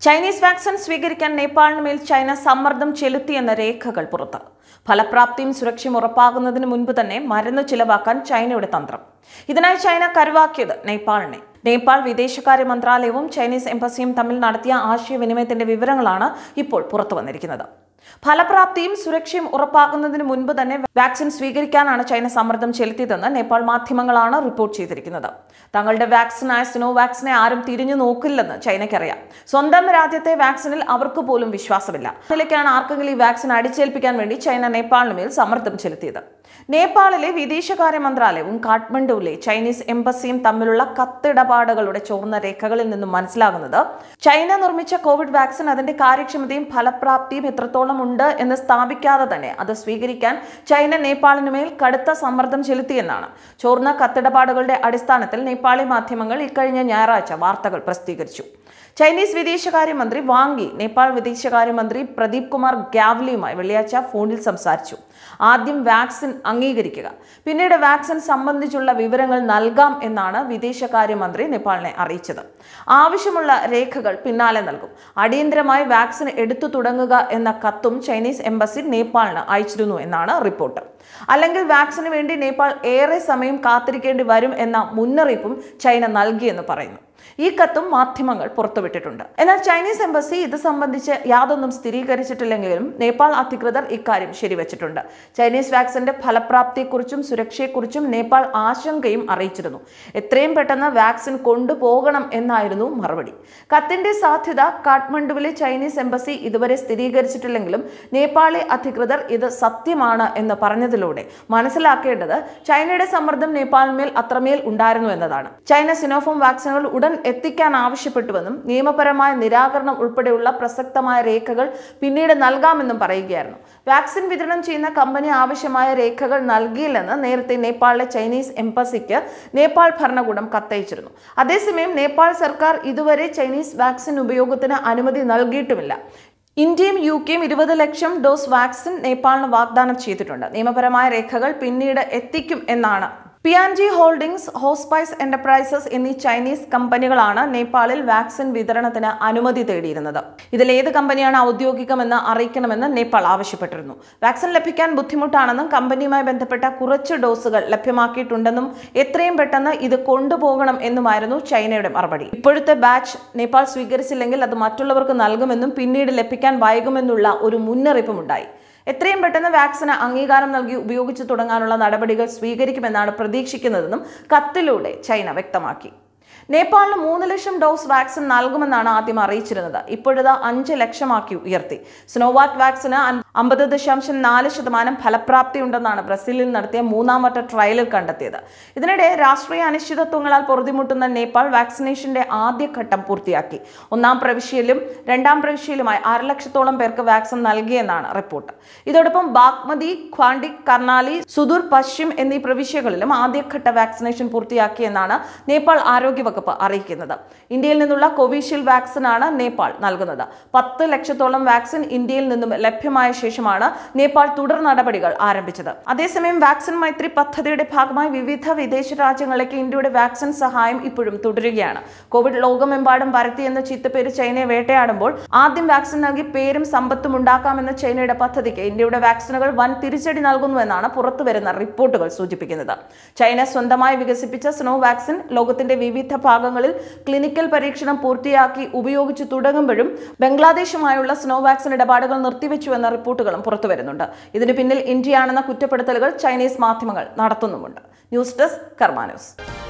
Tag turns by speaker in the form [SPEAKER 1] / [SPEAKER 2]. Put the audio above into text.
[SPEAKER 1] Chinese vaccine സ്വീകരിക്കാൻ നേപ്പാളിന് മേൽ China സമ്മർദ്ദം ചെലുത്തിയെന്ന രേഖകൾ പുറത്ത്. ഫലപ്രാപ്തിയും സുരക്ഷയും ഉറപ്പാകുന്നതിന് മുൻപ് തന്നെ മരുന്ന് ചിലവാക്കാൻ ചൈനയുടെ തന്ത്രം. ഇതിനായി ചൈന കരുവാക്കിയത് നേപ്പാളിനെ. നേപ്പാൾ വിദേശകാര്യ മന്ത്രാലയവും ചൈനീസ് എംബസിയും തമ്മിൽ നടത്തിയ ആശയവിനിമയത്തിന്റെ വിവരങ്ങളാണ് ഇപ്പോൾ പുറത്തു വന്നിരിക്കുന്നത്. ഫലപ്രാപ്തിയും സുരക്ഷയും ഉറപ്പാക്കുന്നതിന് മുൻപ് തന്നെ വാക്സിൻ സ്വീകരിക്കാനാണ് ചൈന സമ്മർദ്ദം ചെലുത്തിയതെന്ന് നേപ്പാൾ മാധ്യമങ്ങളാണ് റിപ്പോർട്ട് ചെയ്തിരിക്കുന്നത്. തങ്ങളുടെ വാക്സിനായ സിനോവാക്സിനെ ആരും തിരിഞ്ഞു നോക്കില്ലെന്ന് ചൈനയ്ക്കറിയാം. സ്വന്തം രാജ്യത്തെ വാക്സിനിൽ അവർക്ക് പോലും വിശ്വാസമില്ല. അതിലേക്കാണ് ആർക്കെങ്കിലും ഈ വാക്സിൻ അടിച്ചേൽപ്പിക്കാൻ വേണ്ടി ചൈന നേപ്പാളിന് മേൽ സമ്മർദ്ദം ചെലുത്തിയത്. നേപ്പാളിലെ വിദേശകാര്യ മന്ത്രാലയവും കാഠ്മണ്ഡുവിലെ ചൈനീസ് എംബസിയും തമ്മിലുള്ള കത്തിടപാടുകളുടെ ചോർന്ന രേഖകളിൽ നിന്നും മനസ്സിലാകുന്നത് ചൈന നിർമ്മിച്ച കോവിഡ് വാക്സിൻ അതിന്റെ കാര്യക്ഷമതയും ഫലപ്രാപ്തിയും എത്രത്തോളം ഉണ്ട് എന്ന് സ്ഥാപിക്കാതെ തന്നെ അത് സ്വീകരിക്കാൻ ചൈന നേപ്പാളിന് മേൽ കടുത്ത സമ്മർദ്ദം ചെലുത്തിയെന്നാണ്. ചോർന്ന കത്തിടപാടുകളുടെ അടിസ്ഥാനത്തിൽ നേപ്പാളി മാധ്യമങ്ങൾ ഇക്കഴിഞ്ഞ ഞായറാഴ്ച വാർത്തകൾ പ്രസിദ്ധീകരിച്ചു. ചൈനീസ് വിദേശകാര്യമന്ത്രി വാങ് യി നേപ്പാൾ വിദേശകാര്യമന്ത്രി പ്രദീപ് കുമാർ ഗ്യാവ്ലിയുമായി വെള്ളിയാഴ്ച ഫോണിൽ സംസാരിച്ചു. ആദ്യം വാക്സിൻ അംഗീകരിക്കുക, പിന്നീട് വാക്സിൻ സംബന്ധിച്ചുള്ള വിവരങ്ങൾ നൽകാം എന്നാണ് വിദേശകാര്യമന്ത്രി നേപ്പാളിനെ അറിയിച്ചത്. ആവശ്യമുള്ള രേഖകൾ പിന്നാലെ നൽകും. അടിയന്തരമായി വാക്സിൻ എടുത്തു തുടങ്ങുക എന്ന കത്തും ചൈനീസ് എംബസി നേപ്പാളിന് അയച്ചിരുന്നു എന്നാണ് റിപ്പോർട്ട്. അല്ലെങ്കിൽ വാക്സിന് വേണ്ടി നേപ്പാൾ ഏറെ സമയം കാത്തിരിക്കേണ്ടി വരും എന്ന മുന്നറിയിപ്പും ചൈന നൽകിയെന്ന് പറയുന്നു. ഈ കത്തും മാധ്യമങ്ങൾ പുറത്തുവിട്ടിട്ടുണ്ട്. എന്നാൽ ചൈനീസ് എംബസി ഇത് സംബന്ധിച്ച് യാതൊന്നും സ്ഥിരീകരിച്ചിട്ടില്ലെങ്കിലും നേപ്പാൾ അധികൃതർ ഇക്കാര്യം ശരിവച്ചിട്ടുണ്ട്. ചൈനീസ് വാക്സിന്റെ ഫലപ്രാപ്തിയെക്കുറിച്ചും സുരക്ഷയെക്കുറിച്ചും നേപ്പാൾ ആശങ്കയും അറിയിച്ചിരുന്നു. എത്രയും പെട്ടെന്ന് വാക്സിൻ കൊണ്ടുപോകണം എന്നായിരുന്നു മറുപടി. കത്തിന്റെ സാധ്യത കാഠ്മണ്ഡുവിലെ ചൈനീസ് എംബസി ഇതുവരെ സ്ഥിരീകരിച്ചിട്ടില്ലെങ്കിലും നേപ്പാളി അധികൃതർ ഇത് സത്യമാണ് എന്ന് പറഞ്ഞതിലൂടെ മനസ്സിലാക്കേണ്ടത് ചൈനയുടെ സമ്മർദ്ദം നേപ്പാളിന്മേൽ അത്രമേൽ ഉണ്ടായിരുന്നു എന്നതാണ്. ചൈന സിനോഫാം വാക്സിനുകൾ ഉടൻ എത്തിക്കാൻ ആവശ്യപ്പെട്ടുവെന്നും നിയമപരമായ നിരാകരണം ഉൾപ്പെടെയുള്ള പ്രസക്തമായ രേഖകൾ പിന്നീട് നൽകാമെന്നും പറയുകയായിരുന്നു. വാക്സിൻ വിതരണം ചെയ്യുന്ന കമ്പനി ആവശ്യമായ രേഖകൾ നൽകിയില്ലെന്ന് നേരത്തെ നേപ്പാളിലെ ചൈനീസ് എംബസിക്ക് നേപ്പാൾ ഭരണകൂടം കത്തയച്ചിരുന്നു. അതേസമയം നേപ്പാൾ സർക്കാർ ഇതുവരെ ചൈനീസ് വാക്സിൻ ഉപയോഗത്തിന് അനുമതി നൽകിയിട്ടുമില്ല. ഇന്ത്യയും യുകെയും 20 ലക്ഷം ഡോസ് വാക്സിൻ നേപ്പാളിന് വാഗ്ദാനം ചെയ്തിട്ടുണ്ട്. നിയമപരമായ രേഖകൾ പിന്നീട് എത്തിക്കും എന്നാണ്. പിയാൻജി ഹോൾഡിംഗ്സ്, ഹോസ്പൈസ് എന്റർപ്രൈസസ് എന്നീ ചൈനീസ് കമ്പനികളാണ് നേപ്പാളിൽ വാക്സിൻ വിതരണത്തിന് അനുമതി തേടിയിരുന്നത്. ഇതിലേത് കമ്പനിയാണ് ഔദ്യോഗികമെന്ന് അറിയിക്കണമെന്ന് നേപ്പാൾ ആവശ്യപ്പെട്ടിരുന്നു. വാക്സിൻ ലഭിക്കാൻ ബുദ്ധിമുട്ടാണെന്നും കമ്പനിയുമായി ബന്ധപ്പെട്ട കുറച്ച് ഡോസുകൾ ലഭ്യമാക്കിയിട്ടുണ്ടെന്നും എത്രയും പെട്ടെന്ന് ഇത് കൊണ്ടുപോകണം എന്നുമായിരുന്നു ചൈനയുടെ മറുപടി. ഇപ്പോഴത്തെ ബാച്ച് നേപ്പാൾ സ്വീകരിച്ചില്ലെങ്കിൽ അത് മറ്റുള്ളവർക്ക് നൽകുമെന്നും പിന്നീട് ലഭിക്കാൻ വൈകുമെന്നുള്ള ഒരു മുന്നറിയിപ്പുമുണ്ടായി. എത്രയും പെട്ടെന്ന് വാക്സിന് അംഗീകാരം നൽകി ഉപയോഗിച്ചു തുടങ്ങാനുള്ള നടപടികൾ സ്വീകരിക്കുമെന്നാണ് പ്രതീക്ഷിക്കുന്നതെന്നും കത്തിലൂടെ ചൈന വ്യക്തമാക്കി. നേപ്പാളിന് 3 ലക്ഷം ഡോസ് വാക്സിൻ നൽകുമെന്നാണ് ആദ്യം അറിയിച്ചിരുന്നത്. ഇപ്പോഴത് 5 ലക്ഷമാക്കി ഉയർത്തി. സിനോവാക് വാക്സിന് 50.4% ഫലപ്രാപ്തി ഉണ്ടെന്നാണ് ബ്രസീലിൽ നടത്തിയ 3ാം വട്ട ട്രയലിൽ കണ്ടെത്തിയത്. ഇതിനിടെ രാഷ്ട്രീയ അനിശ്ചിതത്വങ്ങളാൽ പൊറുതിമുട്ടുന്ന നേപ്പാൾ വാക്സിനേഷന്റെ ആദ്യഘട്ടം പൂർത്തിയാക്കി. 1ാം പ്രവിശ്യയിലും 2ാം പ്രവിശ്യയിലുമായി 6 ലക്ഷത്തോളം പേർക്ക് വാക്സിൻ നൽകിയെന്നാണ് റിപ്പോർട്ട്. ഇതോടൊപ്പം ബാഗ്മതി, ഖ്വാണ്ടി, കർണാലി, സുദൂർ പശ്ചിം എന്നീ പ്രവിശ്യകളിലും ആദ്യഘട്ട വാക്സിനേഷൻ പൂർത്തിയാക്കിയെന്നാണ് നേപ്പാൾ ആരോഗ്യ വകുപ്പ് അറിയിക്കുന്നത്. ഇന്ത്യയിൽ നിന്നുള്ള കോവിഷീൽഡ് വാക്സിനാണ് നേപ്പാൾ നൽകുന്നത്. 10 ലക്ഷത്തോളം വാക്സിൻ ഇന്ത്യയിൽ നിന്നും ലഭ്യമായ ശേഷമാണ് നേപ്പാൾ തുടർ നടപടികൾ ആരംഭിച്ചത്. അതേസമയം വാക്സിൻ മൈത്രി പദ്ധതിയുടെ ഭാഗമായി വിവിധ വിദേശ രാജ്യങ്ങളിലേക്ക് ഇന്ത്യയുടെ വാക്സിൻ സഹായം ഇപ്പോഴും തുടരുകയാണ്. കോവിഡ് ലോകമെമ്പാടും പരത്തിയെന്ന ചീത്തപ്പേര് ചൈനയെ വേട്ടയാടുമ്പോൾ ആദ്യം വാക്സിൻ നൽകി പേരും സമ്പത്തും ഉണ്ടാക്കാമെന്ന ചൈനയുടെ പദ്ധതിക്ക് ഇന്ത്യയുടെ വാക്സിനുകൾ വൻ തിരിച്ചടി നൽകുന്നുവെന്നാണ് പുറത്തുവരുന്ന റിപ്പോർട്ടുകൾ സൂചിപ്പിക്കുന്നത്. ചൈന സ്വന്തമായി വികസിപ്പിച്ച സിനോ വാക്സിൻ ലോകത്തിന്റെ വിവിധ ഭാഗങ്ങളിൽ ക്ലിനിക്കൽ പരീക്ഷണം പൂർത്തിയാക്കി ഉപയോഗിച്ചു തുടങ്ങുമ്പോഴും ബംഗ്ലാദേശുമായുള്ള സിനോ വാക്സിൻ ഇടപാടുകൾ നിർത്തിവെച്ചുവെന്ന റിപ്പോർട്ടുകളും പുറത്തുവരുന്നുണ്ട്. ഇതിന് പിന്നിൽ ഇന്ത്യയാണെന്ന കുറ്റപ്പെടുത്തലുകൾ ചൈനീസ് മാധ്യമങ്ങൾ നടത്തുന്നുമുണ്ട്. News desk Karma news.